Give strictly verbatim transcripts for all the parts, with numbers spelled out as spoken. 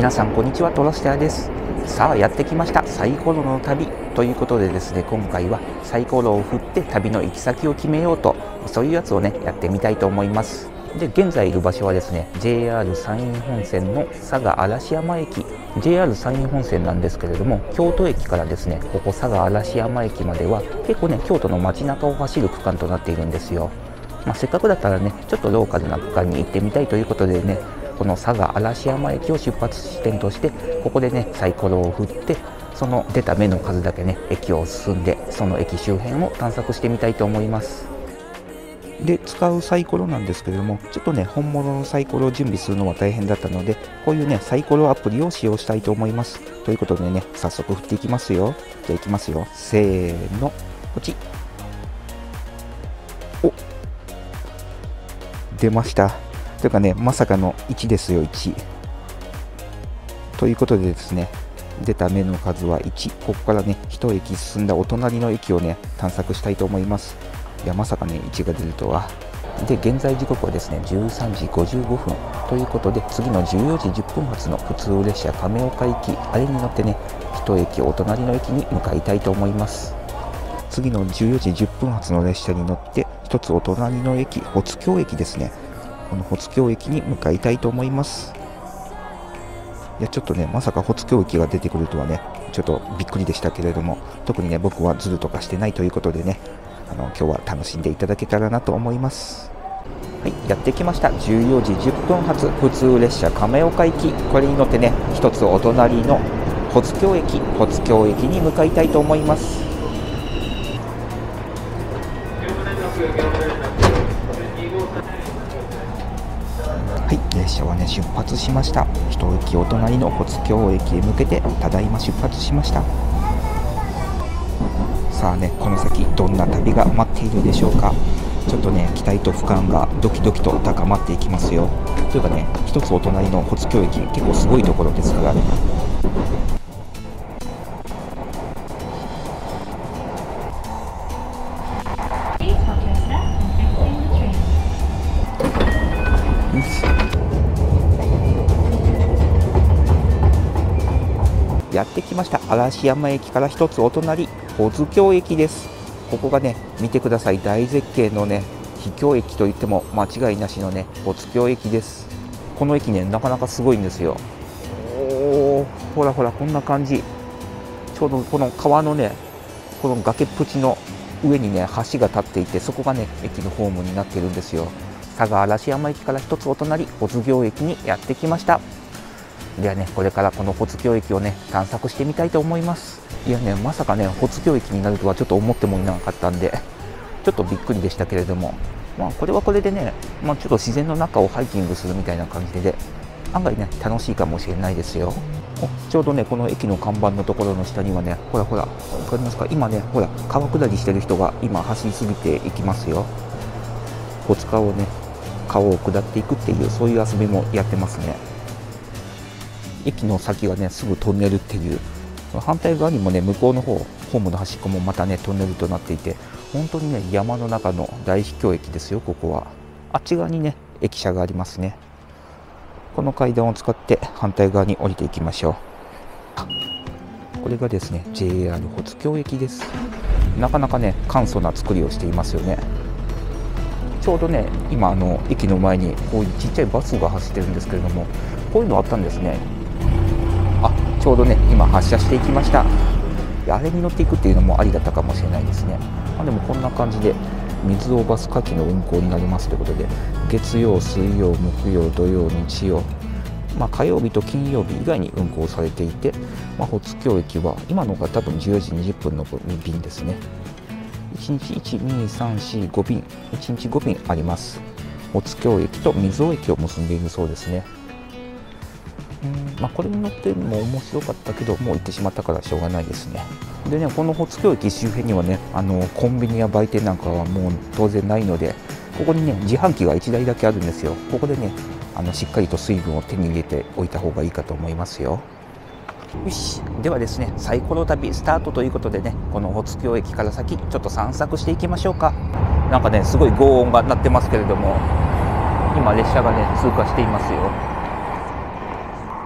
皆さんこんにちは、トロスターです。さあやってきましたサイコロの旅ということでですね、今回はサイコロを振って旅の行き先を決めようと、そういうやつをねやってみたいと思います。で現在いる場所はですね ジェイアール 山陰本線の佐賀嵐山駅、 ジェイアール 山陰本線なんですけれども、京都駅からですねここ佐賀嵐山駅までは結構ね京都の街中を走る区間となっているんですよ。まあ、せっかくだったらねちょっとローカルな区間に行ってみたいということでね、この佐賀嵐山駅を出発地点としてここでねサイコロを振って、その出た目の数だけね駅を進んで、その駅周辺を探索してみたいと思います。で使うサイコロなんですけれども、ちょっとね本物のサイコロを準備するのは大変だったので、こういうねサイコロアプリを使用したいと思います。ということでね、早速振っていきますよ。じゃあいきますよ、せーの、ポチッ。お、出ました。というかね、まさかのいちですよ、いち。ということでですね、出た目の数はいち。ここからね、いち駅進んだお隣の駅をね、探索したいと思います。いや、まさかね、いちが出るとは。で、現在時刻はですね、じゅうさんじごじゅうごふん。ということで、次のじゅうよじじゅっぷん発の普通列車亀岡行き、あれに乗ってね、いち駅お隣の駅に向かいたいと思います。次のじゅうよじじゅっぷん発の列車に乗って、ひとつお隣の駅、保津峡駅ですね。この保津峡駅に向かいたいと思います。いやちょっとね、まさか保津峡駅が出てくるとはね、ちょっとびっくりでしたけれども、特にね僕はズルとかしてないということでね、あの今日は楽しんでいただけたらなと思います。はい、やってきました。じゅうよじじゅっぷん発普通列車亀岡行き、これに乗ってね、一つお隣の保津峡駅、保津峡駅に向かいたいと思います。はい、列車はね出発しました。一駅お隣の保津峡駅へ向けてただいま出発しました。さあね、この先どんな旅が待っているでしょうか。ちょっとね期待と不安がドキドキと高まっていきますよ。というかね、一つお隣の保津峡駅結構すごいところですからね。やってきました嵐山駅から一つお隣保津峡駅です。ここがね見てください、大絶景のね秘境駅といっても間違いなしのね保津峡駅です。この駅ねなかなかすごいんですよ。おー、ほらほらこんな感じ。ちょうどこの川のねこの崖っぷちの上にね橋が立っていて、そこがね駅のホームになっているんですよ。佐賀嵐山駅から一つお隣保津峡駅にやってきました。ではね、これからこの保津峡駅をね探索してみたいと思います。いやね、まさかね保津峡駅になるとはちょっと思ってもいなかったんで、ちょっとびっくりでしたけれども、まあこれはこれでね、まあ、ちょっと自然の中をハイキングするみたいな感じで、ね、案外ね楽しいかもしれないですよ。ちょうどねこの駅の看板のところの下にはね、ほらほら分かりますか、今ねほら川下りしてる人が今走り過ぎていきますよ。保津川をね川を下っていくっていう、そういう遊びもやってますね。駅の先がねすぐトンネルっていう、反対側にもね向こうの方ホームの端っこもまたねトンネルとなっていて、本当にね山の中の大秘境駅ですよ。ここはあっち側にね駅舎がありますね。この階段を使って反対側に降りていきましょう。これがですね ジェイアール 保津峡駅です。なかなかね簡素な作りをしていますよね。ちょうどね今あの駅の前にこういうちっちゃいバスが走ってるんですけれども、こういうのあったんですね。あ、ちょうどね今発車していきました。あれに乗っていくっていうのもありだったかもしれないですね。あでもこんな感じで水尾バス下記の運行になりますということで、月曜、水曜、木曜、土曜、日曜、まあ、火曜日と金曜日以外に運行されていて、まあ、保津峡駅は今のが多分じゅうよじにじゅっぷんの便ですね。いちにちいち、に、さん、し、ご便、いちにちご便あります。保津峡駅と水尾駅を結んでいるそうですね。うんまあ、これに乗っても面白かったけど、もう行ってしまったからしょうがないですね。でね、この保津峡駅周辺にはね、あのコンビニや売店なんかはもう当然ないので、ここにね自販機がいちだいだけあるんですよ。ここでねあのしっかりと水分を手に入れておいた方がいいかと思いますよ。よし、ではですねサイコロ旅スタートということでね、この保津峡駅から先ちょっと散策していきましょうか。なんかねすごい轟音が鳴ってますけれども、今列車がね通過していますよ。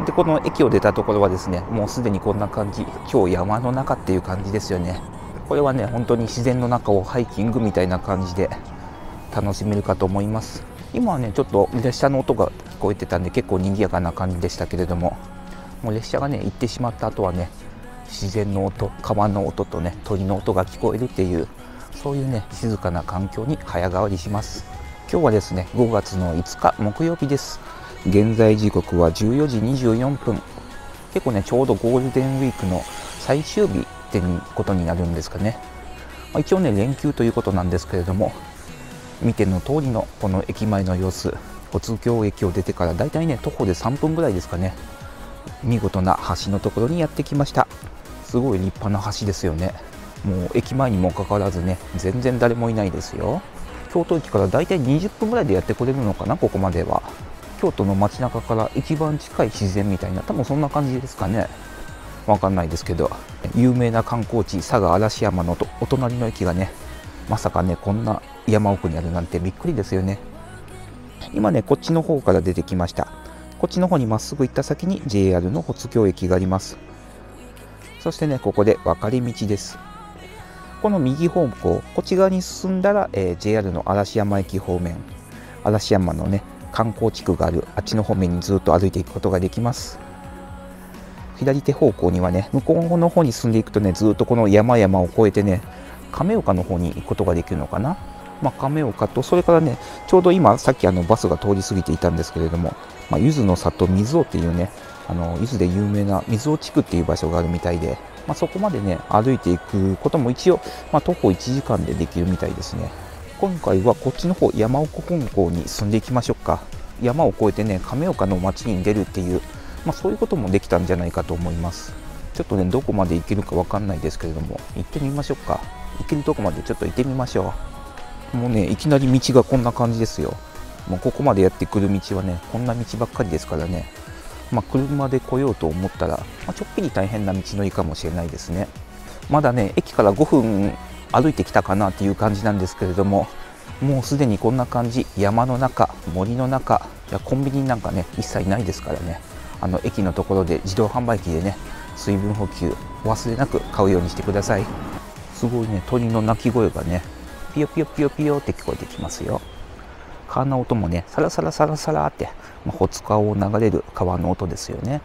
でこの駅を出たところはですね、もうすでにこんな感じ、今日山の中っていう感じですよね。これはね本当に自然の中をハイキングみたいな感じで楽しめるかと思います。今はねちょっと列車の音が聞こえてたんで結構賑やかな感じでしたけれども、もう列車がね行ってしまった後はね、自然の音、川の音とね鳥の音が聞こえるっていう、そういうね静かな環境に早変わりします。今日はですねごがつのいつか木曜日です。現在時刻はじゅうよじにじゅうよんぷん。結構ねちょうどゴールデンウィークの最終日ってことになるんですかね。まあ、一応ね連休ということなんですけれども、見ての通りのこの駅前の様子、保津峡駅を出てからだいたいね徒歩でさんぷんぐらいですかね。見事な橋のところにやってきました。すごい立派な橋ですよね。もう駅前にもかかわらずね全然誰もいないですよ。京都駅からだいたいにじゅっぷんぐらいでやってこれるのかな。ここまでは京都の街中から一番近い自然みたいな、多分そんな感じですかね。わかんないですけど、有名な観光地佐賀嵐山のとお隣の駅がね、まさかねこんな山奥にあるなんてびっくりですよね。今ねこっちの方から出てきました。こっちの方にまっすぐ行った先に ジェイアール の保津峡駅があります。そしてねここで分かれ道です。この右方向、こっち側に進んだら、えー、ジェイアール の嵐山駅方面、嵐山のね観光地区があるあっちの方面にずっと歩いていくことができます。左手方向にはね、向こうの方に進んでいくとね、ずっとこの山々を越えてね、亀岡の方に行くことができるのかな。まあ、亀岡と、それからね、ちょうど今、さっきあのバスが通り過ぎていたんですけれども、まあ、柚子の里水尾っていうね、あの柚子で有名な水尾地区っていう場所があるみたいで、まあ、そこまでね、歩いていくことも一応、まあ、徒歩いちじかんでできるみたいですね。今回はこっちの方、山奥本校に進んでいきましょうか。山を越えてね、亀岡の町に出るっていう、まあ、そういうこともできたんじゃないかと思います。ちょっとね、どこまで行けるかわかんないですけれども、行ってみましょうか。行けるとこまでちょっと行ってみましょう。もうね、いきなり道がこんな感じですよ。もうここまでやってくる道はね、こんな道ばっかりですからね。まあ、車で来ようと思ったら、まあ、ちょっぴり大変な道のりかもしれないですね。まだね、駅からごふん歩いてきたかなっていう感じなんですけれども、もうすでにこんな感じ、山の中、森の中、いやコンビニなんかね、一切ないですからね。あの駅のところで自動販売機でね、水分補給お忘れなく買うようにしてください。すごいね、鳥の鳴き声がね、ピヨピヨピヨピヨって聞こえてきますよ。川の音もね、サラサラサラサラって、まあ、保津川を流れる川の音ですよね。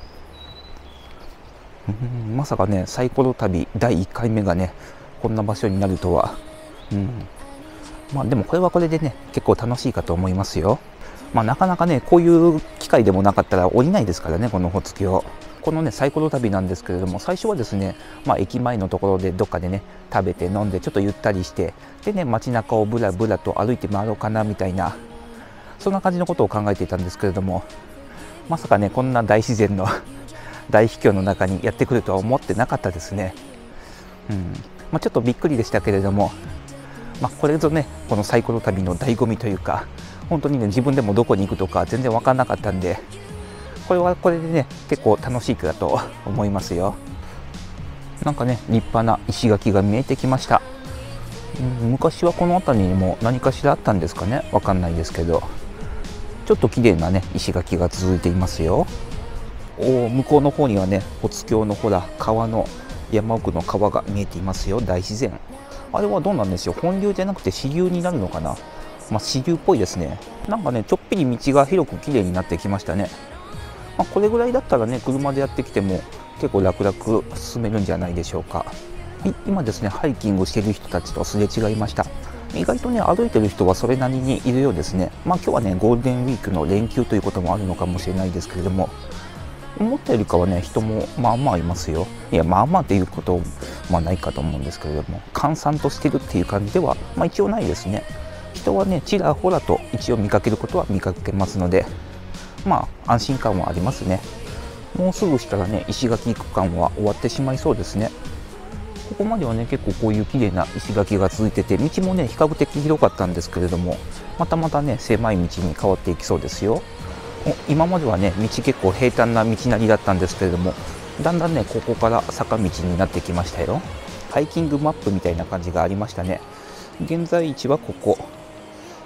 うん、まさかね、サイコロ旅だいいっかいめがね、こんな場所になるとは。うん、まあでもこれはこれでね、結構楽しいかと思いますよ。まあなかなかね、こういう機会でもなかったら降りないですからね、この保津峡。このね、サイコロ旅なんですけれども、最初はですね、まあ駅前のところでどっかでね、食べて飲んでちょっとゆったりして、でね、街中をぶらぶらと歩いて回ろうかなみたいな、そんな感じのことを考えていたんですけれども、まさかね、こんな大自然の大秘境の中にやってくるとは思ってなかったですね。うん、まあ、ちょっとびっくりでしたけれども、まあ、これぞね、このサイコロ旅の醍醐味というか、本当にね、自分でもどこに行くとか全然分からなかったんで、これはこれでね、結構楽しいかと思いますよ。なんかね、立派な石垣が見えてきました。うん、昔はこの辺りにも何かしらあったんですかね、分かんないですけど、ちょっと綺麗なね、石垣が続いていますよ。お向こうの方にはね、保津峡のほら、川の山奥の川が見えていますよ、大自然。あれはどうなんでしょう、本流じゃなくて支流になるのかな。まあ、支流っぽいですね。なんかね、ちょっぴり道が広く綺麗になってきましたね。まあ、これぐらいだったらね、車でやってきても結構楽々進めるんじゃないでしょうか。今ですね、ハイキングしている人たちとすれ違いました。意外とね、歩いてる人はそれなりにいるようですね。まあ今日はね、ゴールデンウィークの連休ということもあるのかもしれないですけれども、思ったよりかはね、人もまあまあいますよ。いや、まあまあっていうことはないかと思うんですけれども、閑散としてるっていう感じでは、まあ一応ないですね。人はね、ちらほらと一応見かけることは見かけますので、まあ安心感はありますね。もうすぐしたらね、石垣区間は終わってしまいそうですね。ここまではね、結構こういう綺麗な石垣が続いてて、道もね、比較的広かったんですけれども、またまたね、狭い道に変わっていきそうですよ。今まではね、道結構平坦な道なりだったんですけれども、だんだんね、ここから坂道になってきましたよ。ハイキングマップみたいな感じがありましたね。現在地はここ。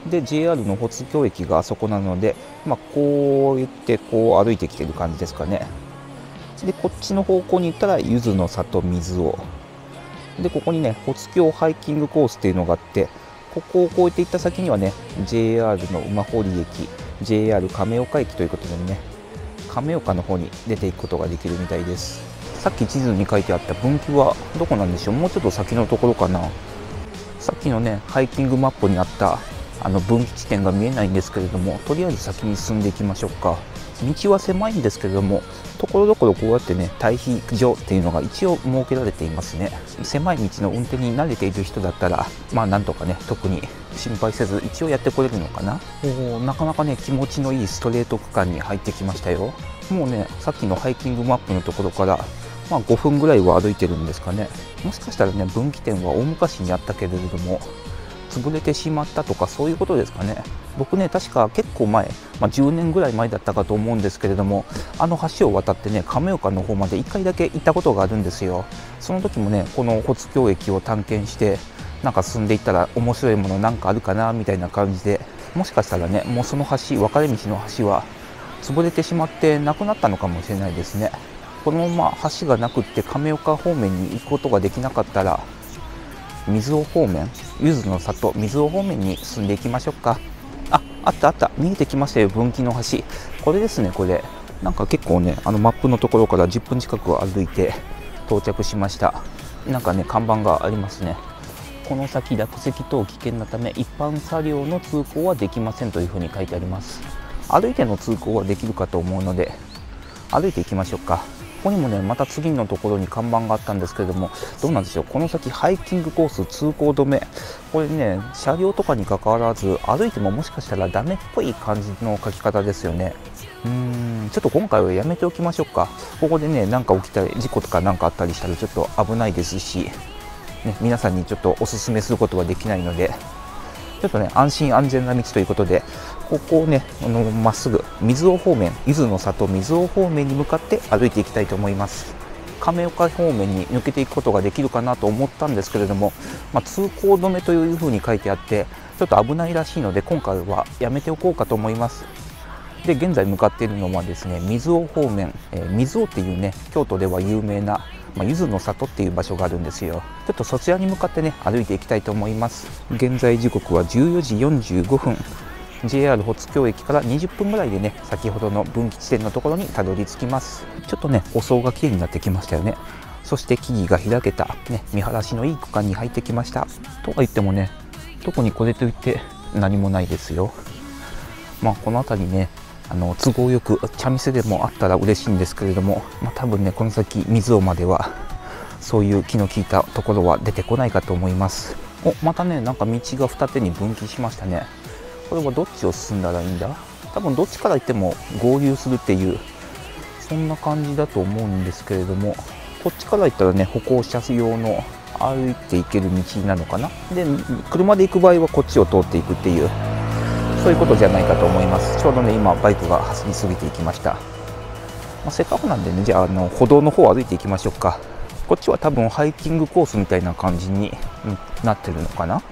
で ジェイアール の保津峡駅があそこなので、まあ、こう言ってこう歩いてきてる感じですかね。でこっちの方向に行ったら柚子の里水尾で、ここにね保津峡ハイキングコースっていうのがあって、ここを越えていった先にはね ジェイアール の馬堀駅、 ジェイアール 亀岡駅ということでね、亀岡の方に出ていくことができるみたいです。さっき地図に書いてあった分岐はどこなんでしょう。もうちょっと先のところかな。さっきのねハイキングマップにあったあの分岐地点が見えないんですけれども、とりあえず先に進んでいきましょうか。道は狭いんですけれども、ところどころこうやってね退避所っていうのが一応設けられていますね。狭い道の運転に慣れている人だったらまあなんとかね特に心配せず一応やってこれるのかな。おなかなかね気持ちのいいストレート区間に入ってきましたよ。もうねさっきのハイキングマップのところからまあごふんぐらいは歩いてるんですかね。もしかしたらね分岐点は大昔にあったけれども潰れてしまったとかそういうことですかね。僕ね確か結構前、まあ、じゅうねんぐらい前だったかと思うんですけれども、あの橋を渡ってね亀岡の方までいっかいだけ行ったことがあるんですよ。その時もねこの保津峡駅を探検してなんか進んでいったら面白いものなんかあるかなみたいな感じで、もしかしたらねもうその橋、分かれ道の橋は潰れてしまってなくなったのかもしれないですね。このまま橋がなくって亀岡方面に行くことができなかったら水尾方面、柚子の里水尾方面に進んでいきましょうか。あ、あったあった、見えてきましたよ、分岐の橋。これですね、これなんか結構ねあのマップのところからじゅっぷん近く歩いて到着しました。なんかね看板がありますね。この先落石等危険なため一般車両の通行はできませんというふうに書いてあります。歩いての通行はできるかと思うので歩いていきましょうか。ここにもねまた次のところに看板があったんですけれども、どうなんでしょう。この先ハイキングコース通行止め、これね車両とかにかかわらず歩いてももしかしたらダメっぽい感じの書き方ですよね。うーんちょっと今回はやめておきましょうか。ここでね何か起きたり事故とか何かあったりしたらちょっと危ないですし、ね、皆さんにちょっとおすすめすることはできないので、ちょっとね安心安全な道ということでここをねあのまっすぐ水尾方面、柚子の里水尾方面に向かって歩いていきたいと思います。亀岡方面に抜けていくことができるかなと思ったんですけれども、まあ、通行止めというふうに書いてあってちょっと危ないらしいので今回はやめておこうかと思います。で現在向かっているのはですね水尾方面、えー、水尾っていうね京都では有名なまあ、柚子の里っていう場所があるんですよ。ちょっとそちらに向かってね歩いていきたいと思います。現在時刻はじゅうよじよんじゅうごふん、 ジェイアール 保津峡駅からにじゅっぷんぐらいでね先ほどの分岐地点のところにたどり着きます。ちょっとね舗装が綺麗になってきましたよね。そして木々が開けた、ね、見晴らしのいい区間に入ってきました。とは言ってもね特にこれといって何もないですよ。まあこの辺りねあの都合よく茶店でもあったら嬉しいんですけれども、まあ、多分ねこの先水尾まではそういう気の利いたところは出てこないかと思います。おまたねなんか道が二手に分岐しましたね。これはどっちを進んだらいいんだ。多分どっちから行っても合流するっていうそんな感じだと思うんですけれども、こっちから行ったらね歩行者用の歩いていける道なのかな。で車で行く場合はこっちを通っていくっていうそういうことじゃないかと思います。ちょうどね今バイクが走り過ぎていきました。まあ、せっかくなんでねじゃあ、あの歩道の方を歩いていきましょうか。こっちは多分ハイキングコースみたいな感じになってるのかな。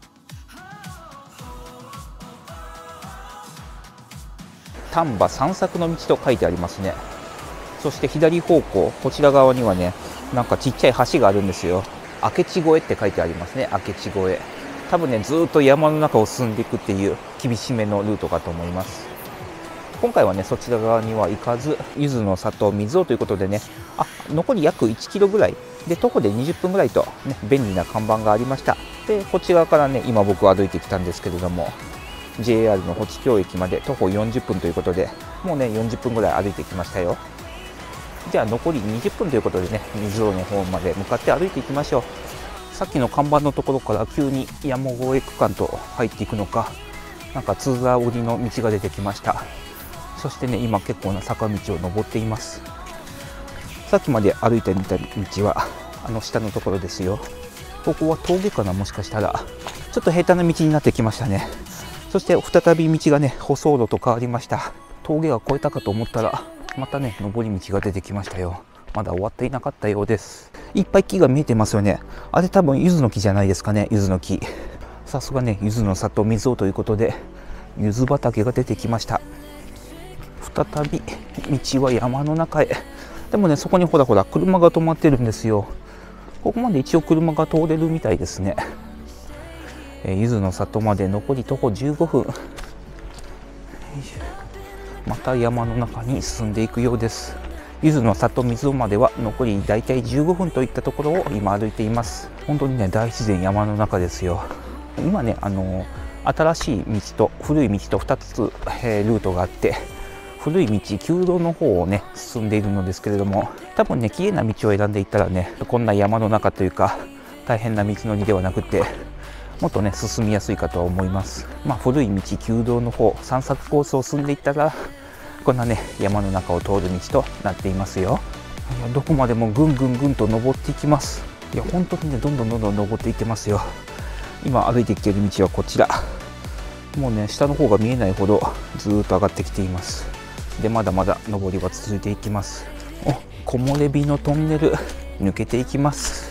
丹波散策の道と書いてありますね。そして左方向こちら側にはねなんかちっちゃい橋があるんですよ。明智越えって書いてありますね。明智越え、多分ねずっと山の中を進んでいくっていう厳しめのルートかと思います。今回はねそちら側には行かず柚子の里水尾ということでね、あ残り約いちキロぐらいで徒歩でにじゅっぷんぐらいと、ね、便利な看板がありました。でこっち側からね今僕は歩いてきたんですけれども ジェイアール の保津峡駅まで徒歩よんじゅっぷんということでもうねよんじゅっぷんぐらい歩いてきましたよ。じゃあ残りにじゅっぷんということでね水尾の方まで向かって歩いていきましょう。さっきの看板のところから急に山越え区間と入っていくのか、なんか通座降りの道が出てきました。そしてね今結構な坂道を登っています。さっきまで歩いてみた道はあの下のところですよ。ここは峠かな、もしかしたらちょっと平坦な道になってきましたね。そして再び道がね舗装路と変わりました。峠が越えたかと思ったらまたね上り道が出てきましたよ。まだ終わっていなかったようです。いっぱい木が見えてますよね。あれ多分柚子の木じゃないですかね。柚子の木さすがね、柚子の里水尾ということで柚子畑が出てきました。再び道は山の中へ。でもね、そこにほらほら車が止まってるんですよ。ここまで一応車が通れるみたいですね。えー、柚子の里まで残り徒歩じゅうごふん。また山の中に進んでいくようです。柚子の里水尾までは残りだいたいじゅうごふんといったところを今歩いています。本当にね、大自然山の中ですよ。今ね、あのー、新しい道と古い道とふたつ、えー、ルートがあって、古い道、旧道の方をね進んでいるのですけれども、多分ね、綺麗な道を選んでいったらね、こんな山の中というか大変な道のりではなくて、もっとね進みやすいかとは思います。まあ、古い道、旧道の方、散策コースを進んでいったらこんなね山の中を通る道となっていますよ。いや、どこまでもぐんぐんぐんと登っていきます。いや、本当にね、どんどんどんどん登っていってますよ。今歩いてきている道はこちら。もうね、下の方が見えないほどずーっと上がってきています。で、まだまだ上りは続いていきます。お、木漏れ日のトンネル抜けていきます。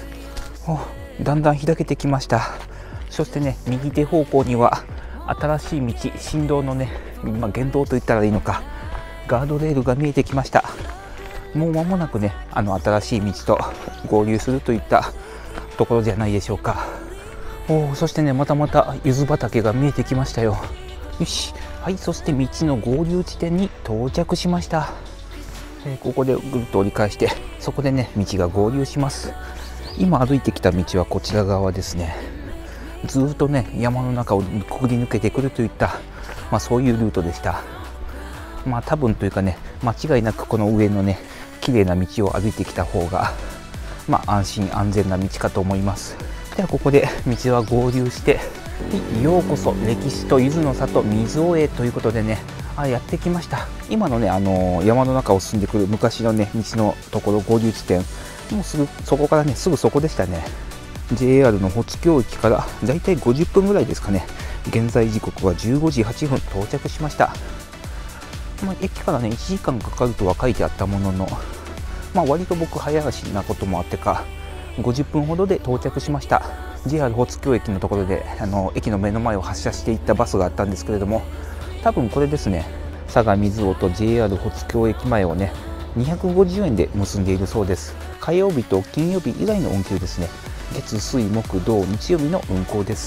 お、だんだん開けてきました。そしてね、右手方向には新しい道、振動のね、まあ、原動と言ったらいいのか、ガードレールが見えてきました。もう間もなくね、あの新しい道と合流するといったところじゃないでしょうか。お、そしてね、またまた柚子畑が見えてきましたよ。よし、はい、そして道の合流地点に到着しました。えー、ここでぐるっと折り返して、そこでね道が合流します。今歩いてきた道はこちら側ですね。ずっとね山の中をくぐり抜けてくるといった、まあ、そういうルートでした。まあ多分というかね、間違いなくこの上のね綺麗な道を歩いてきた方が、まあ、安心安全な道かと思います。ではここで道は合流して、ようこそ歴史と柚子の里水尾へということでね、あ、やってきました。今のね、あのー、山の中を進んでくる昔のね道のところ、合流地点、もうすぐそこからね、すぐそこでしたね。 ジェイアール の保津峡駅からだいたいごじゅっぷんぐらいですかね。現在時刻はじゅうごじはっぷん、到着しました。まあ、駅からねいちじかんかかるとは書いてあったものの、まあ、割と僕早足なこともあってかごじゅっぷんほどで到着しました。 ジェイアール 保津峡駅のところで、あの駅の目の前を発車していったバスがあったんですけれども、多分これですね、佐賀水尾と ジェイアール 保津峡駅前をねにひゃくごじゅうえんで結んでいるそうです。火曜日と金曜日以外の運休ですね。月水木土日曜日の運行です。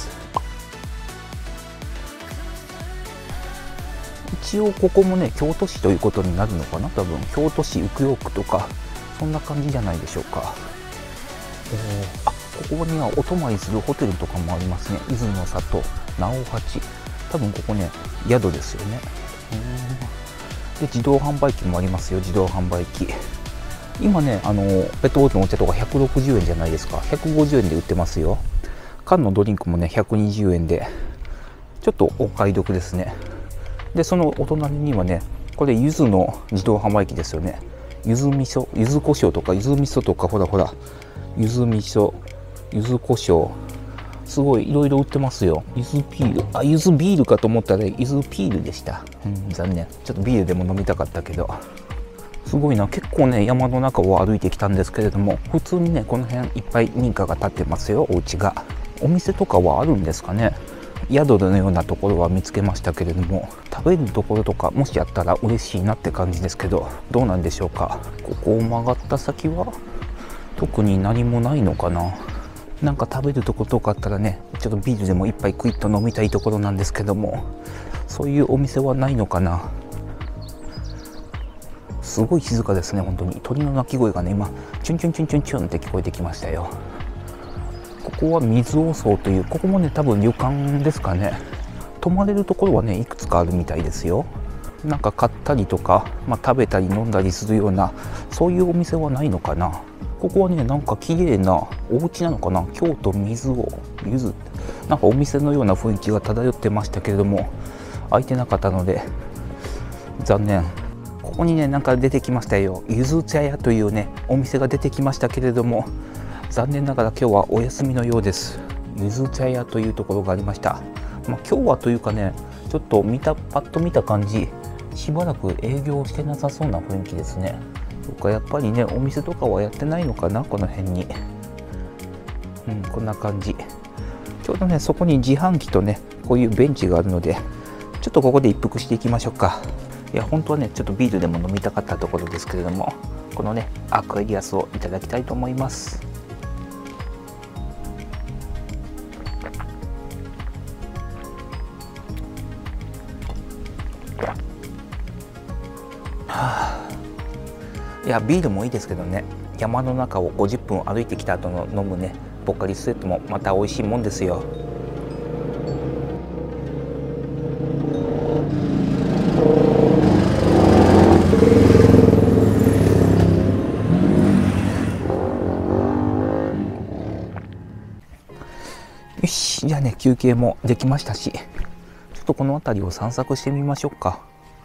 一応ここもね京都市ということになるのかな。多分京都市右京区とかそんな感じじゃないでしょうか。あ、ここにはお泊まりするホテルとかもありますね。柚子の里直八、多分ここね宿ですよね。で、自動販売機もありますよ。自動販売機、今ね、あのペットボトルのお茶とかひゃくろくじゅうえんじゃないですか。ひゃくごじゅうえんで売ってますよ。缶のドリンクもねひゃくにじゅうえんでちょっとお買い得ですね。で、そのお隣にはね、これ柚子の自動販売機ですよね。柚子味噌、柚子胡椒とか柚子味噌とか、ほらほら柚子味噌、柚子胡椒、すごいいろいろ売ってますよ。柚子ピール、あ、柚子ビールかと思ったら柚子ピールでした。うん、残念。ちょっとビールでも飲みたかったけど。すごいな、結構ね山の中を歩いてきたんですけれども、普通にねこの辺いっぱい民家が建ってますよ。お家が、お店とかはあるんですかね。宿のようなところは見つけましたけれども、食べるところとかもしあったら嬉しいなって感じですけど、どうなんでしょうか。ここを曲がった先は特に何もないのかな。なんか食べるところとかあったらね、ちょっとビールでも一杯クイッと飲みたいところなんですけども、そういうお店はないのかな。すごい静かですね。本当に鳥の鳴き声がね今チュンチュンチュンチュンチュンって聞こえてきましたよ。ここは水尾荘という、ここもね多分旅館ですかね。泊まれるところはねいくつかあるみたいですよ。なんか買ったりとか、まあ、食べたり飲んだりするようなそういうお店はないのかな。ここはねなんか綺麗なお家なのかな。京都水尾ゆず、なんかお店のような雰囲気が漂ってましたけれども、開いてなかったので残念。ここにねなんか出てきましたよ。ゆず茶屋というねお店が出てきましたけれども、残念ながら今日はお休みのようです。ゆず茶屋というところがありました。まあ、今日はというかね、ちょっと見たパッと見た感じ、しばらく営業してなさそうな雰囲気ですね。とかやっぱりねお店とかはやってないのかな、この辺に。うん、こんな感じ。 ちょうどねそこに自販機とねこういうベンチがあるので、ちょっとここで一服していきましょうか。いや本当はねちょっとビールでも飲みたかったところですけれども、このねアクエリアスをいただきたいと思います。はあ、いやビールもいいですけどね、山の中をごじゅっぷん歩いてきた後の飲むねポッカリスエットもまた美味しいもんですよ。よし、じゃあね休憩もできましたし、ちょっとこの辺りを散策してみましょうか。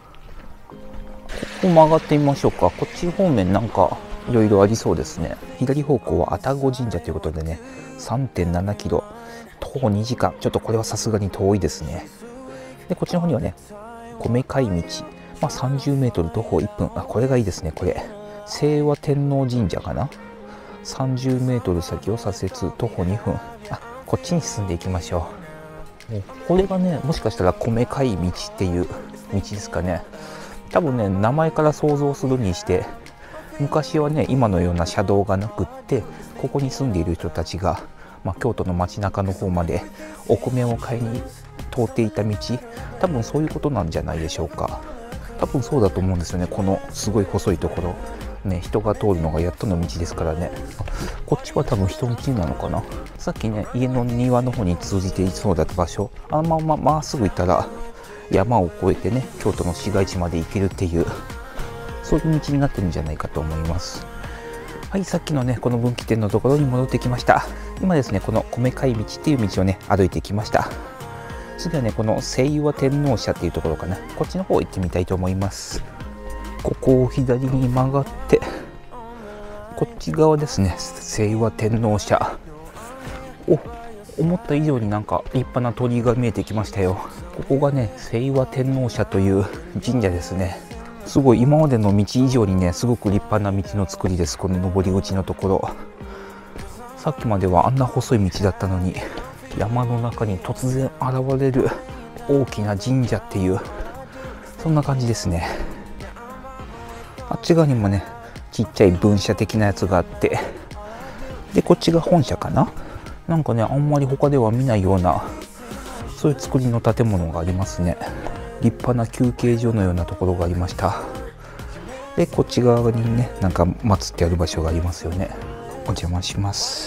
ここ曲がってみましょうか。こっち方面なんかいろいろありそうですね。左方向は愛宕神社ということでね さんてんななキロ、徒歩にじかん、ちょっとこれはさすがに遠いですね。でこっちの方にはね米貝道、まあ、さんじゅうメートル徒歩いっぷん、あこれがいいですね。これ清和天王神社かな。さんじゅうメートル先を左折徒歩にふん、あこっちに進んでいきましょう。これがねもしかしたら米貝道っていう道ですかね。多分ね名前から想像するにして、昔はね今のような車道がなくって、ここに住んでいる人たちが、まあ、京都の街中の方までお米を買いに通っていた道、多分そういうことなんじゃないでしょうか。多分そうだと思うんですよね。このすごい細いところね、人が通るのがやっとの道ですからね。こっちは多分人道なのかな。さっきね家の庭の方に通じていそうだった場所、あのまままっすぐ行ったら山を越えてね京都の市街地まで行けるっていう、そういう道になってるんじゃないかと思います。はい、さっきのねこの分岐点のところに戻ってきました。今ですねこの米貝道っていう道をね歩いてきました。次はねこの清和天皇社っていうところかな、こっちの方行ってみたいと思います。ここを左に曲がってこっち側ですね、清和天皇社。お、思った以上になんか立派な鳥居が見えてきましたよ。ここがね清和天皇社という神社ですね。すごい今までの道以上にねすごく立派な道の作りです。この登り口のところ、さっきまではあんな細い道だったのに、山の中に突然現れる大きな神社っていう、そんな感じですね。あっち側にもねちっちゃい分社的なやつがあって、でこっちが本社かな。なんかねあんまり他では見ないようなそういう作りの建物がありますね。立派な休憩所のようなところがありました。でこっち側にねなんか祀ってある場所がありますよね。お邪魔します。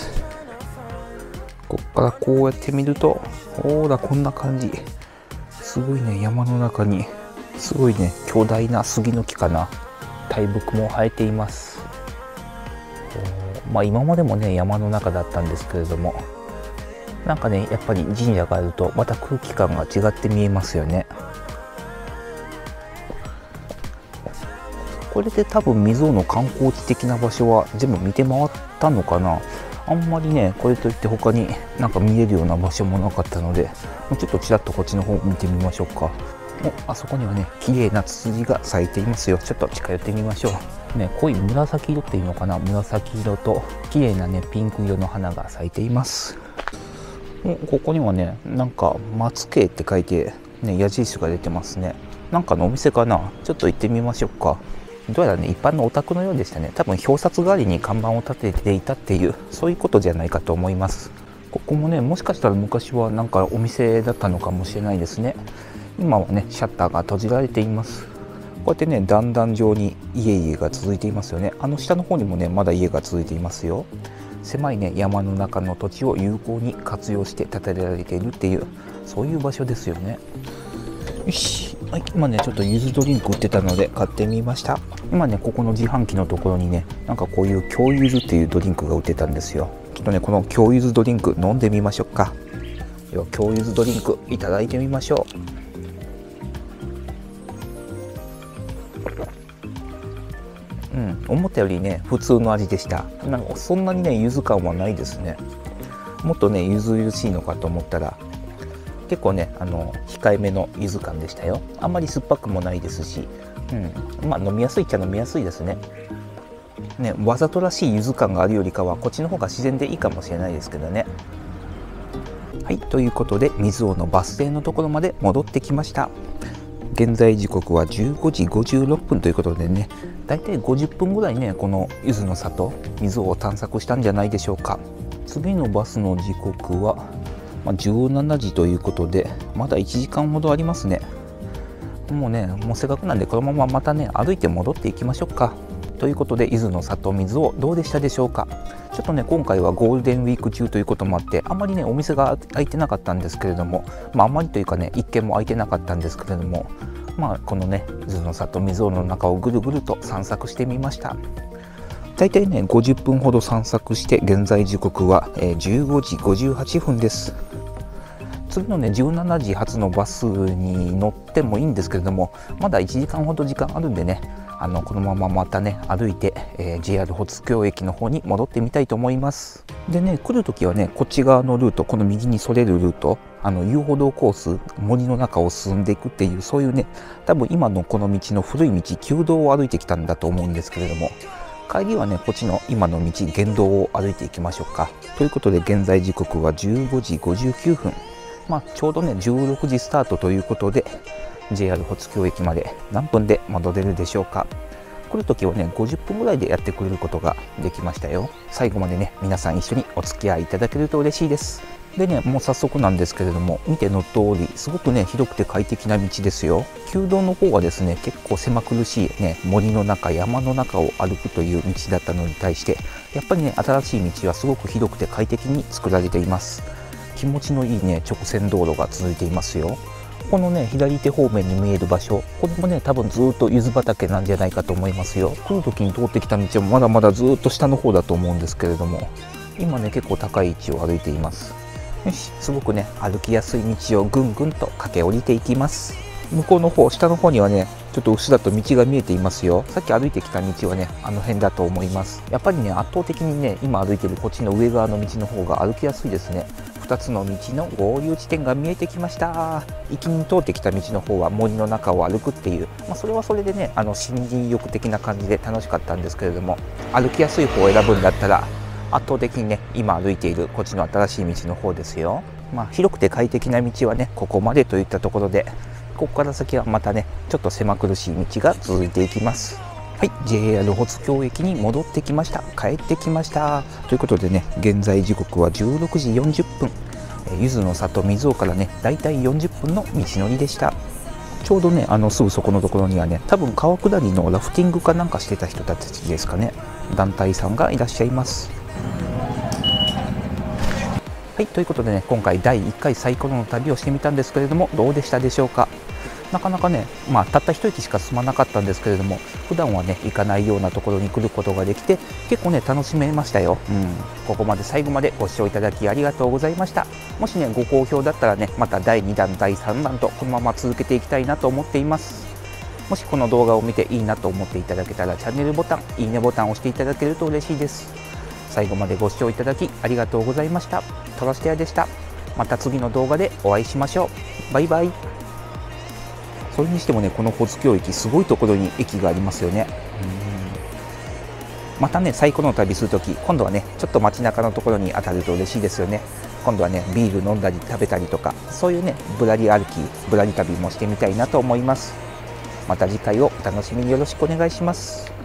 こっからこうやって見ると、ほらこんな感じ、すごいね山の中にすごいね巨大な杉の木かな、大木も生えています。まあ今までもね山の中だったんですけれども、なんかねやっぱり神社があるとまた空気感が違って見えますよね。これで多分未曾有の観光地的な場所は全部見て回ったのかな。あんまりねこれといって他になんか見えるような場所もなかったので、ちょっとちらっとこっちの方見てみましょうか。お、あそこにはね綺麗なツツジが咲いていますよ。ちょっと近寄ってみましょうね。濃い紫色っていうのかな、紫色と綺麗なねピンク色の花が咲いています。お、ここにはねなんか松慶って書いてね矢印が出てますね。なんかのお店かな、ちょっと行ってみましょうか。どうやらね一般のお宅のようでしたね。多分表札代わりに看板を立てていたっていう、そういうことじゃないかと思います。ここもねもしかしたら昔はなんかお店だったのかもしれないですね。今はねシャッターが閉じられています。こうやってね段々状に家々が続いていますよね。あの下の方にもねまだ家が続いていますよ。狭いね山の中の土地を有効に活用して建てられているっていう、そういう場所ですよね。よし、はい、今ねちょっと柚子ドリンク売ってたので買ってみました。今ねここの自販機のところにねなんかこういう京柚子っていうドリンクが売ってたんですよ。ちょっとねこの京柚子ドリンク飲んでみましょうか。では京柚子ドリンクいただいてみましょう。うん、思ったよりね普通の味でした。なんかそんなにね柚子感はないですね。もっとね柚々しいのかと思ったら結構ねあの控えめの柚子感でしたよ。あんまり酸っぱくもないですし、うん、まあ飲みやすいっちゃ飲みやすいですね。ね、わざとらしい柚子感があるよりかはこっちの方が自然でいいかもしれないですけどね。 はい、ということで水尾のバス停のところまで戻ってきました。現在時刻はじゅうごじごじゅうろっぷんということでね、だいたいごじゅっぷんぐらいね、この柚子の里水尾を探索したんじゃないでしょうか。次のバスの時刻は、まあ、じゅうしちじということで、まだいちじかんほどありますね。もうね、もうせっかくなんでこのまままたね歩いて戻っていきましょうか。ということで、柚子の里水尾どうでしたでしょうか。ちょっとね今回はゴールデンウィーク中ということもあって、あまりねお店が開いてなかったんですけれども、まああまりというかね一軒も開いてなかったんですけれども、まあこのね柚子の里水尾の中をぐるぐると散策してみました。だいたいねごじゅっぷんほど散策して、現在時刻はじゅうごじごじゅうはっぷんです。次のねじゅうしちじ発のバスに乗ってもいいんですけれども、まだいちじかんほど時間あるんでね、あのこのまままたね歩いて、えー、ジェイアール 保津峡駅の方に戻ってみたいと思います。でね、来る時はねこっち側のルート、この右にそれるルート、あの遊歩道コース、森の中を進んでいくっていう、そういうね多分今のこの道の古い道、旧道を歩いてきたんだと思うんですけれども、帰りはねこっちの今の道、原道を歩いていきましょうか。ということで現在時刻はじゅうごじごじゅうきゅうふん、まあ、ちょうどねじゅうろくじスタートということで ジェイアール 保津峡駅まで何分で戻れるでしょうか。来る時はねごじゅっぷんぐらいでやってくれることができましたよ。最後までね皆さん一緒にお付き合いいただけると嬉しいです。でね、もう早速なんですけれども、見ての通りすごくね広くて快適な道ですよ。旧道の方はですね結構狭苦しいね森の中、山の中を歩くという道だったのに対して、やっぱりね新しい道はすごく広くて快適に作られています。気持ちのいいね直線道路が続いていますよ。このね左手方面に見える場所、これもね多分ずっと柚子畑なんじゃないかと思いますよ。来る時に通ってきた道はまだまだずっと下の方だと思うんですけれども、今ね結構高い位置を歩いています。よし、すごくね歩きやすい道をぐんぐんと駆け下りていきます。向こうの方、下の方にはねちょっとうっすらと道が見えていますよ。さっき歩いてきた道はねあの辺だと思います。やっぱりね圧倒的にね今歩いてるこっちの上側の道の方が歩きやすいですね。ふたつの道の合流地点が見えてきました。行きに通ってきた道の方は森の中を歩くっていう、まあ、それはそれでねあの森林浴的な感じで楽しかったんですけれども、歩きやすい方を選ぶんだったら圧倒的にね今歩いているこっちの新しい道の方ですよ。まあ、広くて快適な道はねここまでといったところで、ここから先はまたねちょっと狭苦しい道が続いていきます。はい、 ジェイアール 保津峡駅に戻ってきました。帰ってきましたということでね、現在時刻はじゅうろくじよんじゅっぷん、柚子の里水尾からねだいたいよんじゅっぷんの道のりでした。ちょうどねあのすぐそこのところにはね、多分川下りのラフティングかなんかしてた人たちですかね、団体さんがいらっしゃいます。はい、ということでね今回だいいっかいサイコロの旅をしてみたんですけれども、どうでしたでしょうか。なかなかね、まあ、たった一駅しか進まなかったんですけれども、普段はね行かないようなところに来ることができて結構ね楽しめましたよ。うん、ここまで最後までご視聴いただきありがとうございました。もしねご好評だったらねまただいにだんだいさんだんとこのまま続けていきたいなと思っています。もしこの動画を見ていいなと思っていただけたらチャンネルボタン、いいねボタンを押していただけると嬉しいです。最後までご視聴いただきありがとうございました。トラステアでした。また次の動画でお会いしましょう。バイバイ。それにしてもねこの保津峡駅すごいところに駅がありますよね。うん、またねサイコロの旅するとき、今度はねちょっと街中のところに当たると嬉しいですよね。今度はねビール飲んだり食べたりとか、そういうねぶらり歩き、ぶらり旅もしてみたいなと思います。また次回をお楽しみによろしくお願いします。